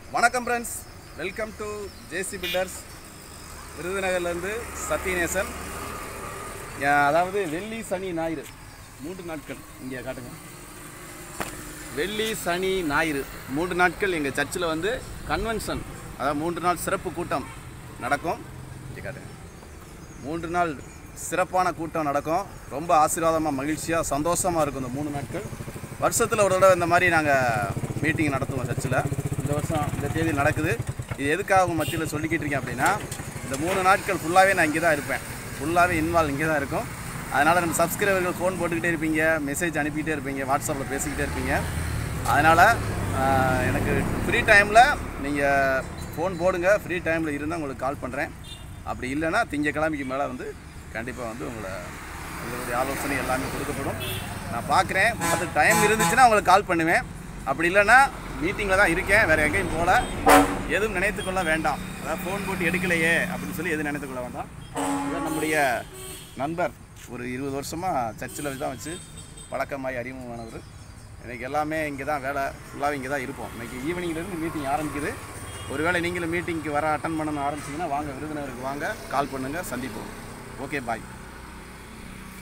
வணக்கம் friends, welcome to Jcbuilders. விருதுநகர்லேருந்து சத்தியநேசன். அதாவது வெள்ளி சனி ஞாயிறு 3 நாட்கள் இங்கே காட்டுங்க. வெள்ளி சனி ஞாயிறு 3 நாட்கள் எங்கள் சர்ச்சில் வந்து கன்வென்ஷன், அதாவது 3 நாள் சிறப்பு கூட்டம் நடக்கும். இங்கே காட்டுங்க. 3 நாள் சிறப்பான கூட்டம் நடக்கும். ரொம்ப ஆசீர்வாதமாக, மகிழ்ச்சியாக, சந்தோஷமாக இருக்கும். இந்த 3 நாட்கள் வருஷத்தில் ஒரு தடவை இந்த மாதிரி நாங்கள் மீட்டிங் நடத்துவோம் சர்ச்சில். இந்த வருஷம் இந்த தேதி நடக்குது. இது எதுக்காக உங்கள் மத்தியில் சொல்லிக்கிட்டு இருக்கேன் அப்படின்னா, இந்த 3 நாட்கள் ஃபுல்லாகவே நான் இங்கே தான் இருப்பேன். ஃபுல்லாகவே இன்வால்வ் இங்கே தான் இருக்கும். அதனால் நம்ம சப்ஸ்கிரைபர்கள் ஃபோன் போட்டுக்கிட்டே இருப்பீங்க, மெசேஜ் அனுப்பிக்கிட்டே இருப்பீங்க, வாட்ஸ்அப்பில் பேசிக்கிட்டே இருப்பீங்க. அதனால் எனக்கு ஃப்ரீ டைமில் நீங்கள் ஃபோன் போடுங்க. ஃப்ரீ டைமில் இருந்தால் உங்களுக்கு கால் பண்ணுறேன். அப்படி இல்லைன்னா திங்கக்கிழமைக்கு மேலே வந்து கண்டிப்பாக வந்து உங்களுடைய ஆலோசனை எல்லாமே கொடுக்கப்படும். நான் பார்க்குறேன். அது டைம் இருந்துச்சுன்னா உங்களுக்கு கால் பண்ணுவேன். அப்படி இல்லைன்னா மீட்டிங்கில் தான் இருக்கேன், வேறு எங்கேயும் போகல. எதுவும் நினைத்துக்கொள்ள வேண்டாம். அதாவது ஃபோன் போட்டு எடுக்கலையே அப்படின்னு சொல்லி எதுவும் நினைத்துக்கொள்ள வேண்டாம். இவர் நம்முடைய நண்பர், ஒரு 20 வருஷமாக சர்ச்சில் தான் வச்சு பழக்கமாகி அறிமுகமானவர். இன்றைக்கி எல்லாமே இங்கே தான் வேலை, ஃபுல்லாகவே இங்கே தான் இருப்போம். இன்றைக்கி ஈவினிங்லேருந்து மீட்டிங் ஆரம்பிக்குது. ஒருவேளை நீங்களும் மீட்டிங்க்கு வர அட்டன் பண்ணணும் ஆரம்பிச்சிங்கன்னா வாங்க, விருதுநகருக்கு வாங்க, கால் பண்ணுங்கள், சந்திப்போம். ஓகே, பாய்.